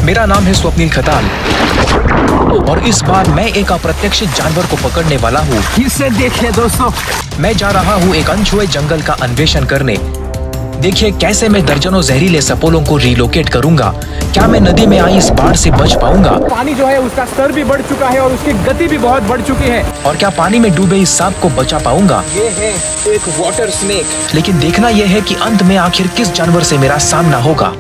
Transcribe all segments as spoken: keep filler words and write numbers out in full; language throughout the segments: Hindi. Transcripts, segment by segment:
मेरा नाम है स्वप्निल खताल और इस बार मैं एक अप्रत्याशित जानवर को पकड़ने वाला हूँ। इसे देखिए दोस्तों, मैं जा रहा हूँ एक अनछुए जंगल का अन्वेषण करने। देखिए कैसे मैं दर्जनों जहरीले सपोलों को रिलोकेट करूंगा। क्या मैं नदी में आई इस बाढ़ से बच पाऊंगा? पानी जो है उसका स्तर भी बढ़ चुका है और उसकी गति भी बहुत बढ़ चुकी है। और क्या पानी में डूबे इस सांप को बचा पाऊंगा? ये है एक वाटर स्नेक। लेकिन देखना यह है कि अंत में आखिर किस जानवर से मेरा सामना होगा।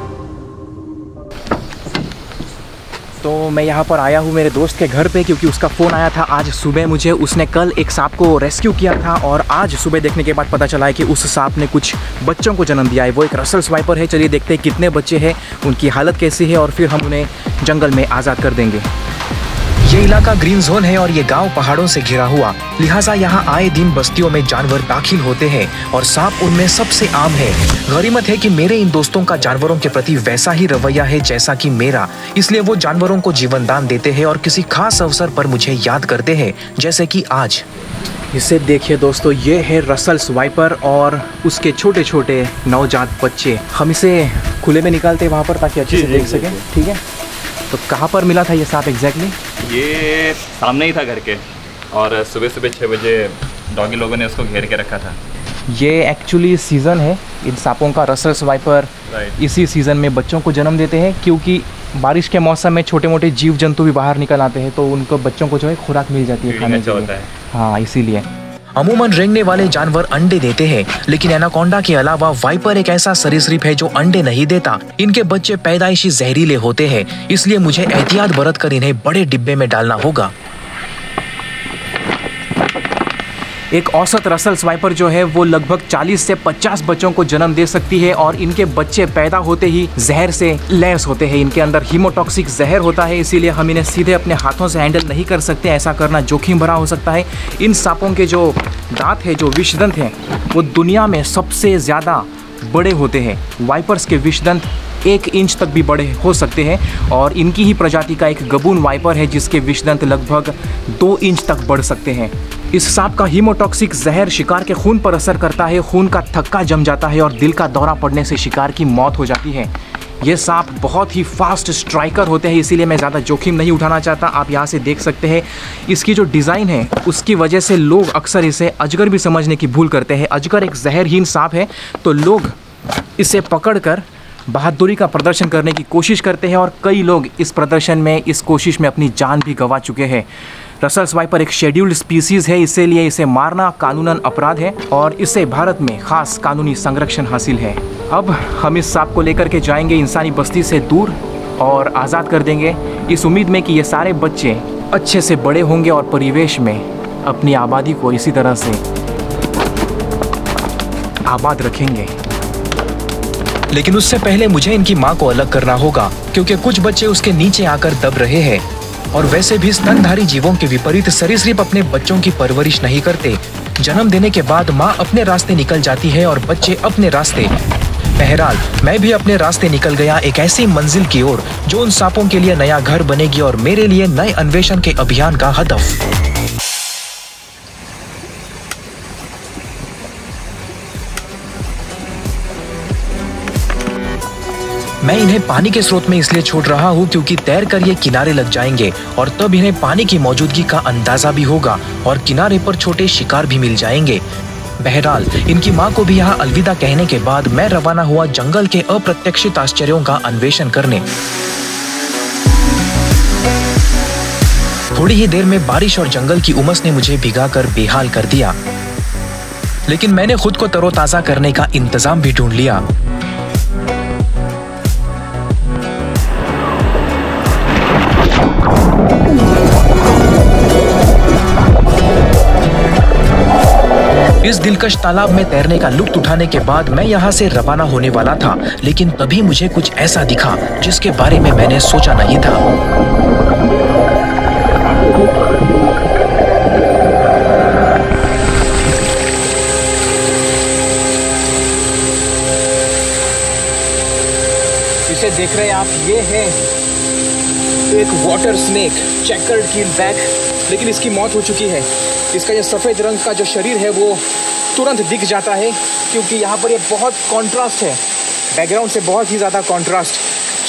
तो मैं यहाँ पर आया हूँ मेरे दोस्त के घर पे, क्योंकि उसका फ़ोन आया था आज सुबह मुझे। उसने कल एक सांप को रेस्क्यू किया था और आज सुबह देखने के बाद पता चला है कि उस सांप ने कुछ बच्चों को जन्म दिया है। वो एक रसल स्वाइपर है। चलिए देखते हैं कितने बच्चे हैं, उनकी हालत कैसी है और फिर हम उन्हें जंगल में आज़ाद कर देंगे। ये इलाका ग्रीन जोन है और ये गांव पहाड़ों से घिरा हुआ, लिहाजा यहाँ आए दिन बस्तियों में जानवर दाखिल होते हैं और सांप उनमें सबसे आम है। गनीमत है कि मेरे इन दोस्तों का जानवरों के प्रति वैसा ही रवैया है जैसा कि मेरा, इसलिए वो जानवरों को जीवन दान देते हैं और किसी खास अवसर पर मुझे याद करते हैं, जैसे कि आज। इसे देखिए दोस्तों, ये है रसल स्वाइपर और उसके छोटे छोटे नवजात बच्चे। हम इसे खुले में निकालते हैं वहाँ पर ताकि अच्छे से देख सकें। ठीक है, तो कहाँ पर मिला था ये सांप एग्जैक्टली? ये सामने ही था घर के, और सुबह सुबह छः बजे डॉगी लोगों ने उसको घेर के रखा था। ये एक्चुअली सीज़न है इन सांपों का। रसल स्वाइपर इसी सीज़न में बच्चों को जन्म देते हैं, क्योंकि बारिश के मौसम में छोटे मोटे जीव जंतु भी बाहर निकल आते हैं, तो उनको बच्चों को जो है खुराक मिल जाती है खाने के लिए। हाँ, इसीलिए अमूमन रेंगने वाले जानवर अंडे देते हैं, लेकिन एनाकोंडा के अलावा वाइपर एक ऐसा सरीसृप है जो अंडे नहीं देता। इनके बच्चे पैदाइशी जहरीले होते हैं, इसलिए मुझे एहतियात बरतकर इन्हें बड़े डिब्बे में डालना होगा। एक औसत रसल स्वाइपर जो है वो लगभग चालीस से पचास बच्चों को जन्म दे सकती है और इनके बच्चे पैदा होते ही जहर से लैस होते हैं। इनके अंदर हीमोटॉक्सिक जहर होता है, इसीलिए हम इन्हें सीधे अपने हाथों से हैंडल नहीं कर सकते। ऐसा करना जोखिम भरा हो सकता है। इन सांपों के जो दांत है, जो विषदंत हैं, वो दुनिया में सबसे ज़्यादा बड़े होते हैं। वाइपर्स के विषदंत एक इंच तक भी बड़े हो सकते हैं और इनकी ही प्रजाति का एक गबून वाइपर है जिसके विषदंत लगभग दो इंच तक बढ़ सकते हैं। इस सांप का हीमोटॉक्सिक जहर शिकार के खून पर असर करता है, खून का थक्का जम जाता है और दिल का दौरा पड़ने से शिकार की मौत हो जाती है। ये सांप बहुत ही फास्ट स्ट्राइकर होते हैं, इसीलिए मैं ज़्यादा जोखिम नहीं उठाना चाहता। आप यहाँ से देख सकते हैं इसकी जो डिज़ाइन है उसकी वजह से लोग अक्सर इसे अजगर भी समझने की भूल करते हैं। अजगर एक जहरहीन सांप है, तो लोग इसे पकड़कर बहादुरी का प्रदर्शन करने की कोशिश करते हैं और कई लोग इस प्रदर्शन में, इस कोशिश में अपनी जान भी गंवा चुके हैं। रसल स्वाइपर एक शेड्यूल्ड स्पीसीज़ है, इसीलिए इसे मारना कानूनन अपराध है और इसे भारत में खास कानूनी संरक्षण हासिल है। अब हम इस सांप को लेकर के जाएंगे इंसानी बस्ती से दूर और आज़ाद कर देंगे, इस उम्मीद में कि ये सारे बच्चे अच्छे से बड़े होंगे और परिवेश में अपनी आबादी को इसी तरह से आबाद रखेंगे। लेकिन उससे पहले मुझे इनकी माँ को अलग करना होगा, क्योंकि कुछ बच्चे उसके नीचे आकर दब रहे हैं। और वैसे भी स्तनधारी जीवों के विपरीत सरीसृप अपने बच्चों की परवरिश नहीं करते। जन्म देने के बाद माँ अपने रास्ते निकल जाती है और बच्चे अपने रास्ते। बहरहाल मैं भी अपने रास्ते निकल गया एक ऐसी मंजिल की ओर जो उन सांपों के लिए नया घर बनेगी और मेरे लिए नए अन्वेषण के अभियान का हदफ। मैं इन्हें पानी के स्रोत में इसलिए छोड़ रहा हूँ क्योंकि तैर कर ये किनारे लग जाएंगे और तब इन्हें पानी की मौजूदगी का अंदाजा भी होगा और किनारे पर छोटे शिकार भी मिल जाएंगे। बहरहाल इनकी माँ को भी यहाँ अलविदा कहने के बाद मैं रवाना हुआ जंगल के अप्रत्याशित आश्चर्यों का अन्वेषण करने। थोड़ी ही देर में बारिश और जंगल की उमस ने मुझे भिगाकर बेहाल कर दिया, लेकिन मैंने खुद को तरोताजा करने का इंतजाम भी ढूंढ लिया। इस दिलकश तालाब में तैरने का लुत्फ उठाने के बाद मैं यहाँ से रवाना होने वाला था, लेकिन तभी मुझे कुछ ऐसा दिखा जिसके बारे में मैंने सोचा नहीं था। इसे देख रहे हैं आप, ये है एक वाटर स्नेक, चेकर्ड कीलबैक, लेकिन इसकी मौत हो चुकी है। इसका ये सफ़ेद रंग का जो शरीर है वो तुरंत दिख जाता है, क्योंकि यहाँ पर ये बहुत कॉन्ट्रास्ट है, बैकग्राउंड से बहुत ही ज़्यादा कॉन्ट्रास्ट।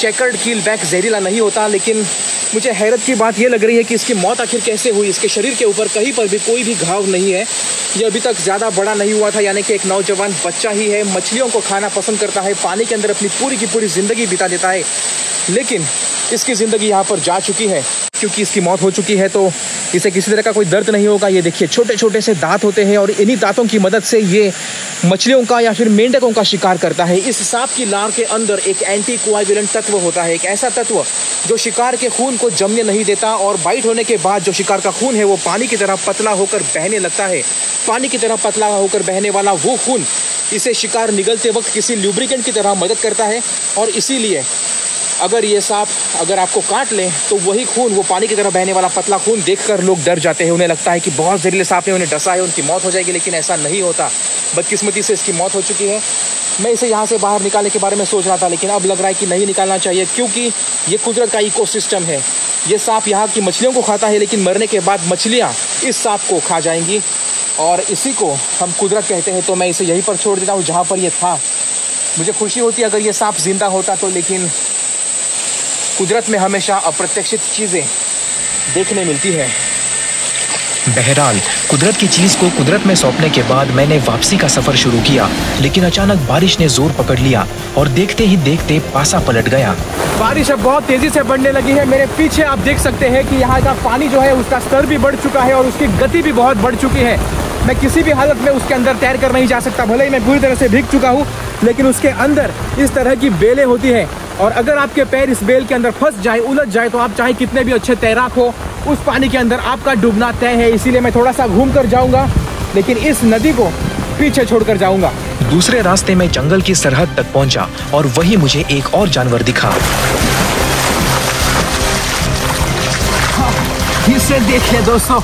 चेकर्ड कीलबैक जहरीला नहीं होता, लेकिन मुझे हैरत की बात यह लग रही है कि इसकी मौत आखिर कैसे हुई। इसके शरीर के ऊपर कहीं पर भी कोई भी घाव नहीं है। ये अभी तक ज़्यादा बड़ा नहीं हुआ था, यानी कि एक नौजवान बच्चा ही है। मछलियों को खाना पसंद करता है, पानी के अंदर अपनी पूरी की पूरी ज़िंदगी बिता देता है, लेकिन इसकी ज़िंदगी यहाँ पर जा चुकी है। क्योंकि इसकी मौत हो चुकी है तो इसे किसी तरह का कोई दर्द नहीं होगा। ये देखिए छोटे छोटे से दांत होते हैं और इन्हीं दांतों की मदद से ये मछलियों का या फिर मेंढकों का शिकार करता है। इस सांप की लार के अंदर एक एंटी कोआगुलेंट तत्व होता है, एक ऐसा तत्व जो शिकार के खून को जमने नहीं देता, और बाइट होने के बाद जो शिकार का खून है वो पानी की तरह पतला होकर बहने लगता है। पानी की तरह पतला होकर बहने वाला वो खून इसे शिकार निगलते वक्त किसी ल्यूब्रिकेंट की तरह मदद करता है, और इसीलिए अगर ये सांप अगर आपको काट ले तो वही खून, वो पानी की तरह बहने वाला पतला खून देखकर लोग डर जाते हैं। उन्हें लगता है कि बहुत जहरीले सांप ने उन्हें डसा है, उनकी मौत हो जाएगी, लेकिन ऐसा नहीं होता। बदकिस्मती से इसकी मौत हो चुकी है। मैं इसे यहाँ से बाहर निकालने के बारे में सोच रहा था, लेकिन अब लग रहा है कि नहीं निकालना चाहिए, क्योंकि ये कुदरत का इकोसिस्टम है। ये सांप यहाँ की मछलियों को खाता है, लेकिन मरने के बाद मछलियाँ इस सांप को खा जाएंगी, और इसी को हम कुदरत कहते हैं। तो मैं इसे यहीं पर छोड़ देता हूँ जहाँ पर ये था। मुझे खुशी होती अगर ये सांप जिंदा होता तो, लेकिन कुदरत में हमेशा अप्रत्याशित चीज़ें देखने मिलती है। बहरहाल कुदरत की चीज़ को कुदरत में सौंपने के बाद मैंने वापसी का सफ़र शुरू किया, लेकिन अचानक बारिश ने जोर पकड़ लिया और देखते ही देखते पासा पलट गया। बारिश अब बहुत तेज़ी से बढ़ने लगी है। मेरे पीछे आप देख सकते हैं कि यहाँ का पानी जो है उसका स्तर भी बढ़ चुका है और उसकी गति भी बहुत बढ़ चुकी है। मैं किसी भी हालत में उसके अंदर तैर कर नहीं जा सकता, भले ही मैं पूरी तरह से भीग चुका हूँ, लेकिन उसके अंदर इस तरह की बेलें होती हैं, और अगर आपके पैर इस बेल के अंदर फंस जाए, उलझ जाए, तो आप चाहे कितने भी अच्छे तैराक हो, उस पानी के अंदर आपका डूबना तय है। इसीलिए मैं थोड़ा सा घूम कर जाऊंगा, लेकिन इस नदी को पीछे छोड़कर जाऊंगा। दूसरे रास्ते में जंगल की सरहद तक पहुंचा और वहीं मुझे एक और जानवर दिखा। इसे देखिए दोस्तों,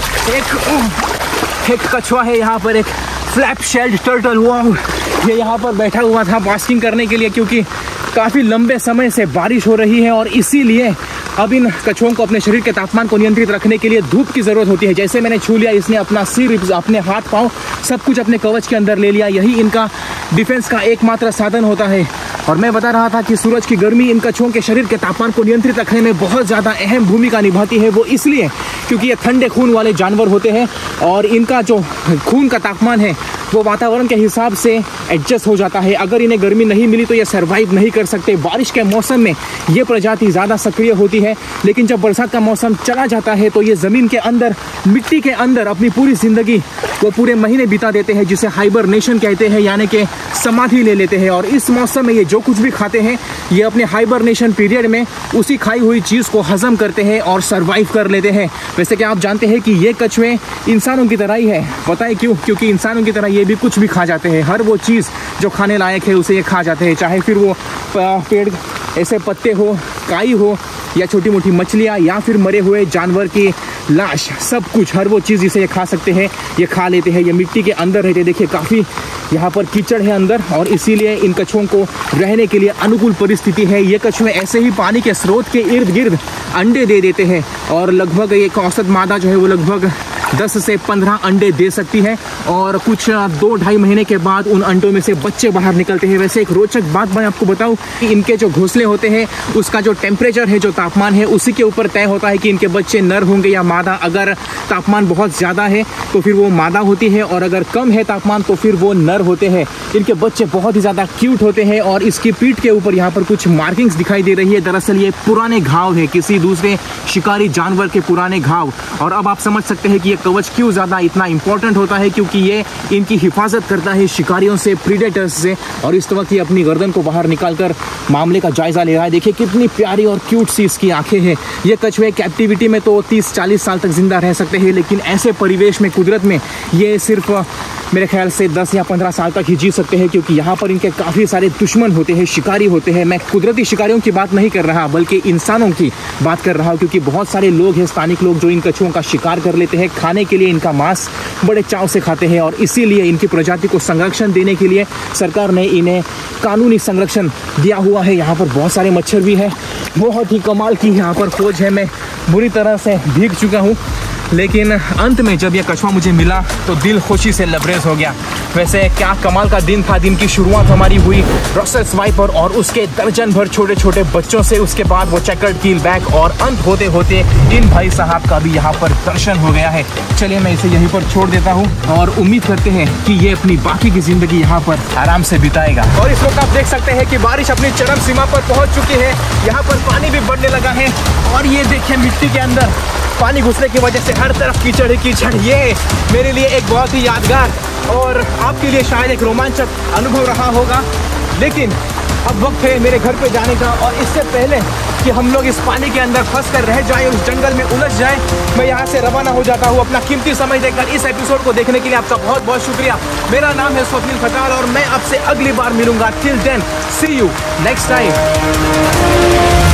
एक एक कछुआ है यहाँ पर, एक फ्लैप शेल्ड टर्टल हुआ। ये यहाँ पर बैठा हुआ था बास्किंग करने के लिए, क्योंकि काफ़ी लंबे समय से बारिश हो रही है और इसीलिए अब इन कछुओं को अपने शरीर के तापमान को नियंत्रित रखने के लिए धूप की ज़रूरत होती है। जैसे मैंने छू लिया, इसने अपना सिर, अपने हाथ पांव सब कुछ अपने कवच के अंदर ले लिया। यही इनका डिफेंस का एकमात्र साधन होता है। और मैं बता रहा था कि सूरज की गर्मी इन कछुओं के शरीर के तापमान को नियंत्रित रखने में बहुत ज़्यादा अहम भूमिका निभाती है। वो इसलिए क्योंकि ये ठंडे खून वाले जानवर होते हैं और इनका जो खून का तापमान है वो वातावरण के हिसाब से एडजस्ट हो जाता है। अगर इन्हें गर्मी नहीं मिली तो ये सर्वाइव नहीं कर सकते। बारिश के मौसम में ये प्रजाति ज़्यादा सक्रिय होती है, लेकिन जब बरसात का मौसम चला जाता है तो ये ज़मीन के अंदर, मिट्टी के अंदर अपनी पूरी ज़िंदगी वो पूरे महीने बिता देते हैं, जिसे हाइबरनेशन कहते हैं, यानी कि समाधि ले लेते हैं। और इस मौसम में ये जो कुछ भी खाते हैं ये अपने हाइबरनेशन पीरियड में उसी खाई हुई चीज़ को हजम करते हैं और सर्वाइव कर लेते हैं। वैसे कि आप जानते हैं कि ये कछुए इंसानों की तरह ही है। पता है क्यों? क्योंकि इंसानों की तरह ये भी कुछ भी खा जाते हैं। हर वो चीज़ जो खाने लायक है उसे ये खा जाते हैं, चाहे फिर वो पेड़ ऐसे पत्ते हो, काई हो, या छोटी मोटी मछलियाँ, या फिर मरे हुए जानवर की लाश, सब कुछ, हर वो चीज़ जिसे ये खा सकते हैं ये खा लेते हैं। ये मिट्टी के अंदर रहते हैं। देखिए काफ़ी यहाँ पर कीचड़ है अंदर, और इसीलिए इन कछुओं को रहने के लिए अनुकूल परिस्थिति है। ये कछुए ऐसे ही पानी के स्रोत के इर्द गिर्द अंडे दे देते हैं, और लगभग एक औसत मादा जो है वो लगभग दस से पंद्रह अंडे दे सकती है, और कुछ दो ढाई महीने के बाद उन अंडों में से बच्चे बाहर निकलते हैं। वैसे एक रोचक बात मैं आपको बताऊं कि इनके जो घोंसले होते हैं उसका जो टेम्परेचर है, जो तापमान है, उसी के ऊपर तय होता है कि इनके बच्चे नर होंगे या मादा। अगर तापमान बहुत ज़्यादा है तो फिर वो मादा होती है, और अगर कम है तापमान तो फिर वो नर होते हैं। इनके बच्चे बहुत ही ज़्यादा क्यूट होते हैं, और इसकी पीठ के ऊपर यहाँ पर कुछ मार्किंग्स दिखाई दे रही है। दरअसल ये पुराने घाव है, किसी दूसरे शिकारी जानवर के पुराने घाव। और अब आप समझ सकते हैं कि ये कवच क्यों ज़्यादा इतना इंपॉर्टेंट होता है, क्योंकि ये इनकी हिफाजत करता है शिकारियों से, प्रीडेटर्स से। और इस वक्त ये अपनी गर्दन को बाहर निकालकर मामले का जायजा ले रहा है। देखिए कितनी प्यारी और क्यूट सी इसकी आंखें हैं। ये कछुए कैप्टिविटी में तो तीस चालीस साल तक जिंदा रह सकते हैं, लेकिन ऐसे परिवेश में, कुदरत में, ये सिर्फ मेरे ख्याल से दस या पंद्रह साल तक ही जी सकते हैं, क्योंकि यहाँ पर इनके काफ़ी सारे दुश्मन होते हैं, शिकारी होते हैं। मैं कुदरती शिकारियों की बात नहीं कर रहा, बल्कि इंसानों की बात कर रहा हूँ, क्योंकि बहुत सारे लोग हैं, स्थानिक लोग, जो इन कछुओं का शिकार कर लेते हैं, खाने के लिए इनका मांस बड़े चाव से खाते हैं। और इसीलिए इनकी प्रजाति को संरक्षण देने के लिए सरकार ने इन्हें कानूनी संरक्षण दिया हुआ है। यहाँ पर बहुत सारे मच्छर भी हैं, बहुत ही कमाल की यहाँ पर खोज है। मैं बुरी तरह से भीग चुका हूँ, लेकिन अंत में जब यह कछुआ मुझे मिला तो दिल खुशी से लबरेज हो गया। वैसे क्या कमाल का दिन था। दिन की शुरुआत हमारी हुई रसेल स्वाइपर और उसके दर्जन भर छोटे छोटे बच्चों से, उसके बाद वो चेकर्ड कीलबैक और अंत होते होते इन भाई साहब का भी यहाँ पर दर्शन हो गया है। चलिए मैं इसे यहीं पर छोड़ देता हूँ और उम्मीद करते हैं कि ये अपनी बाकी की जिंदगी यहाँ पर आराम से बिताएगा। और इस वक्त आप देख सकते हैं कि बारिश अपनी चरम सीमा पर पहुँच चुकी है। यहाँ पर पानी भी बढ़ने लगा है और ये देखिए मिट्टी के अंदर पानी घुसने की वजह से हर तरफ कीचड़ ही कीचड़। ये मेरे लिए एक बहुत ही यादगार और आपके लिए शायद एक रोमांचक अनुभव रहा होगा। लेकिन अब वक्त है मेरे घर पे जाने का और इससे पहले कि हम लोग इस पानी के अंदर फंस कर रह जाएं, उस जंगल में उलझ जाएं, मैं यहाँ से रवाना हो जाता हूँ। अपना कीमती समय देकर इस एपिसोड को देखने के लिए आपका बहुत बहुत शुक्रिया। मेरा नाम है स्वप्निल खटाल और मैं आपसे अगली बार मिलूंगा। Till then see you next time.